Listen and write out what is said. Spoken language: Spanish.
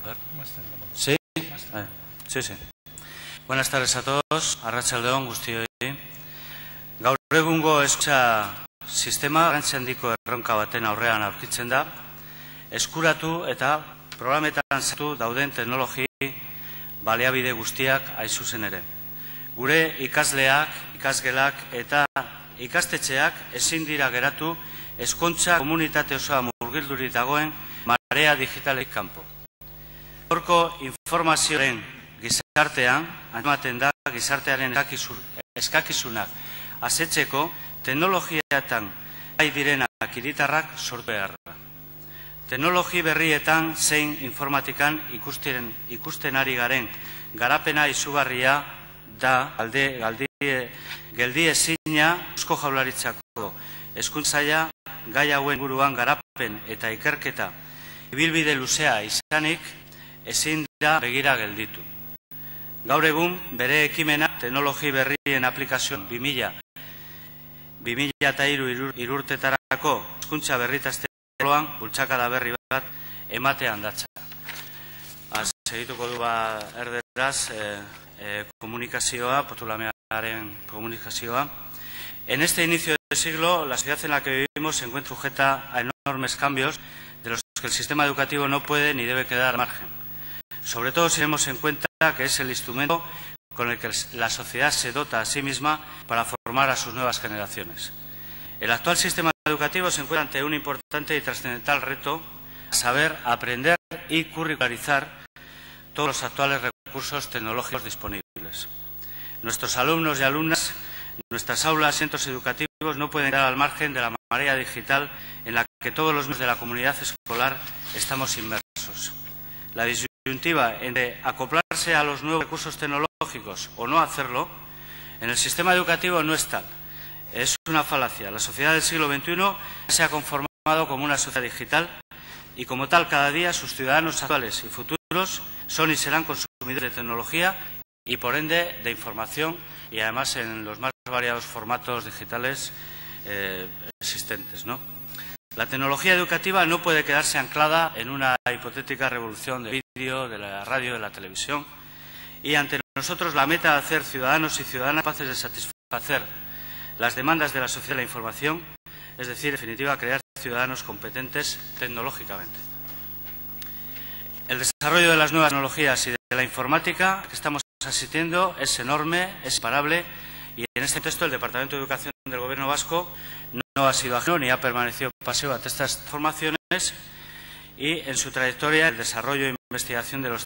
ver. ¿Sí? Sí, sí. Buenas tardes a todos. Arratsalde on guztioi. Gaur egungo hezkuntza sistema garrantzi handiko erronka baten aurrean aurkitzen da. Eskuratu eta programetan sartu dauden teknologi baliabide guztiak hain zuzen ere. Gure ikasleak, ikasgelak eta ikastetxeak ezin dira geratu hezkuntza komunitate osoa murgildurik dagoen marea digitalik kanpo. Gaurko informazioaren gizartean, ematen da gizartearen eskakizunak asetzeko teknologiatan gai direnak hiritarrak sortu beharra. Teknologi berrietan zein informatikan ikusten ari garen garapena izugarria da geldiezina Eusko Jaurlaritzako hezkuntza saila gai hauen inguruan garapen eta ikerketa ibilbide luzea izanik ezin da begira gelditu. Gaur egun bere ekimena teknologi berrien aplikazioan 2003 urtetarako hezkuntza berritaztean bultzakada berri bat ematean datza. Segituko du erderaz komunikazioa, postulamearen komunikazioa. En este inicio de siglo, la sociedad en la que vivimos se encuentra sujeta a enormes cambios de los que el sistema educativo no puede ni debe quedar al margen. Sobre todo si tenemos en cuenta que es el instrumento con el que la sociedad se dota a sí misma para formar a sus nuevas generaciones. El actual sistema educativo se encuentra ante un importante y trascendental reto: saber, aprender y curricularizar todos los actuales recursos tecnológicos disponibles. Nuestros alumnos y alumnas, nuestras aulas y centros educativos no pueden quedar al margen de la marea digital en la que todos los miembros de la comunidad escolar estamos inmersos. La disyuntiva entre acoplarse a los nuevos recursos tecnológicos o no hacerlo en el sistema educativo no es tal. Es una falacia. La sociedad del siglo XXI se ha conformado como una sociedad digital y como tal cada día sus ciudadanos actuales y futuros son y serán consumidores de tecnología y por ende de información y además en los más variados formatos digitales existentes, ¿no? La tecnología educativa no puede quedarse anclada en una hipotética revolución del vídeo, de la radio, de la televisión, y ante nosotros la meta de hacer ciudadanos y ciudadanas capaces de satisfacer las demandas de la sociedad de la información, es decir, en definitiva, crear ciudadanos competentes tecnológicamente. El desarrollo de las nuevas tecnologías y de la informática que estamos asistiendo es enorme, es imparable, y en este contexto el Departamento de Educación del Gobierno vasco no ha sido ajeno ni ha permanecido pasivo ante estas formaciones y en su trayectoria el desarrollo e investigación de los